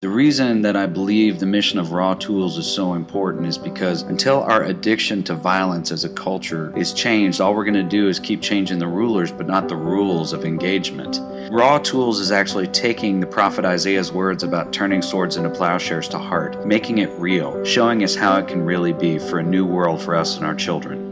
The reason that I believe the mission of RAWtools is so important is because until our addiction to violence as a culture is changed, all we're going to do is keep changing the rulers, but not the rules of engagement. RAWtools is actually taking the prophet Isaiah's words about turning swords into plowshares to heart, making it real, showing us how it can really be for a new world for us and our children.